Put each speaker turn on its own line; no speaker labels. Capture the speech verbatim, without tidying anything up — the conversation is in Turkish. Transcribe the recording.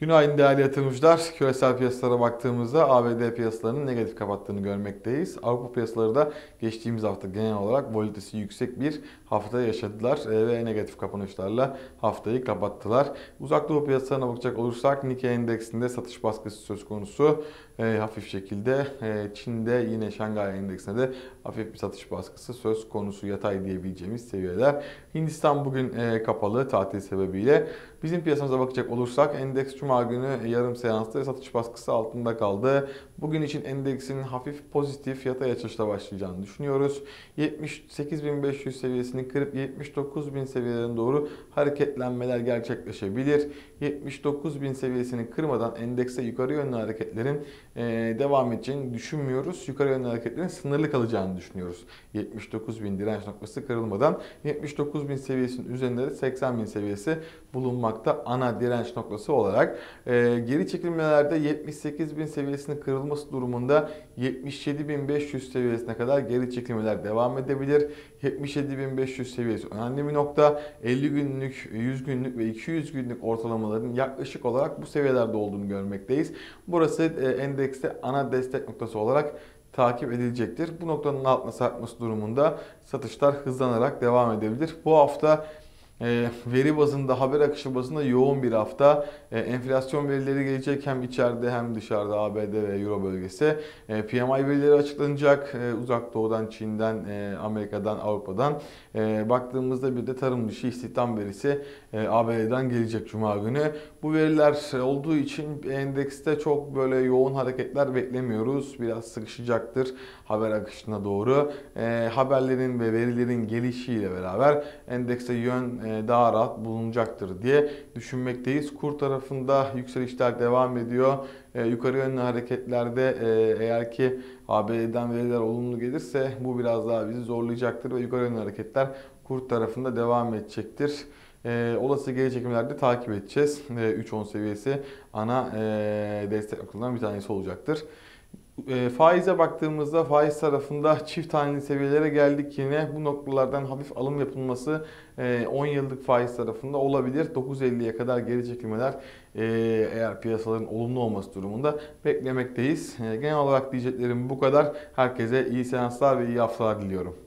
Günaydın değerli yatırımcılar. Küresel piyasalara baktığımızda A B D piyasalarının negatif kapattığını görmekteyiz. Avrupa piyasaları da geçtiğimiz hafta genel olarak volatilitesi yüksek bir hafta yaşadılar e, ve negatif kapanışlarla haftayı kapattılar. Uzak Doğu piyasalarına bakacak olursak Nikkei endeksinde satış baskısı söz konusu. E, hafif şekilde e, Çin'de yine Şangay endeksinde de hafif bir satış baskısı söz konusu, yatay diyebileceğimiz seviyeler. Hindistan bugün e, kapalı tatil sebebiyle. Bizim piyasamıza bakacak olursak endeks Cuma günü yarım seansta satış baskısı altında kaldı. Bugün için endeksin hafif pozitif yatay açılışla başlayacağını düşünüyoruz. yetmiş sekiz bin beş yüz seviyesini kırıp yetmiş dokuz bin seviyelerine doğru hareketlenmeler gerçekleşebilir. yetmiş dokuz bin seviyesini kırmadan endekse yukarı yönlü hareketlerin e, devam edeceğini düşünmüyoruz. Yukarı yönlü hareketlerin sınırlı kalacağını düşünüyoruz. yetmiş dokuz bin direnç noktası kırılmadan yetmiş dokuz bin seviyesinin üzerinde de seksen bin seviyesi bulunmakta ana direnç noktası olarak. E, geri çekilmelerde yetmiş sekiz bin seviyesinin kırılması durumunda yetmiş yedi bin beş yüz seviyesine kadar geri çekilmeler devam edebilir. yetmiş yedi bin beş yüz seviyesi önemli bir nokta. elli günlük, yüz günlük ve iki yüz günlük ortalamaların yaklaşık olarak bu seviyelerde olduğunu görmekteyiz. Burası e, endekste ana destek noktası olarak takip edilecektir. Bu noktanın altına sarkması durumunda satışlar hızlanarak devam edebilir. Bu hafta E, veri bazında, haber akışı bazında yoğun bir hafta. E, enflasyon verileri gelecek hem içeride hem dışarıda A B D ve Euro bölgesi. E, P M I verileri açıklanacak. E, Uzak Doğu'dan, Çin'den, e, Amerika'dan, Avrupa'dan. E, baktığımızda bir de tarım dışı istihdam verisi e, A B D'den gelecek Cuma günü. Bu veriler olduğu için endekste çok böyle yoğun hareketler beklemiyoruz. Biraz sıkışacaktır haber akışına doğru. E, haberlerin ve verilerin gelişiyle beraber endekste yön e, daha rahat bulunacaktır diye düşünmekteyiz. Kur tarafında yükselişler devam ediyor. E, yukarı yönlü hareketlerde e, eğer ki A B D'den veriler olumlu gelirse bu biraz daha bizi zorlayacaktır ve yukarı yönlü hareketler kur tarafında devam edecektir. E, olası geri çekimlerde takip edeceğiz. E, üç on seviyesi ana e, destek noktalarından bir tanesi olacaktır. E, faize baktığımızda faiz tarafında çift haneli seviyelere geldik yine. Bu noktalardan hafif alım yapılması e, on yıllık faiz tarafında olabilir. dokuz elliye kadar geri çekilmeler e, eğer piyasaların olumlu olması durumunda beklemekteyiz. E, genel olarak diyeceklerim bu kadar. Herkese iyi seanslar ve iyi haftalar diliyorum.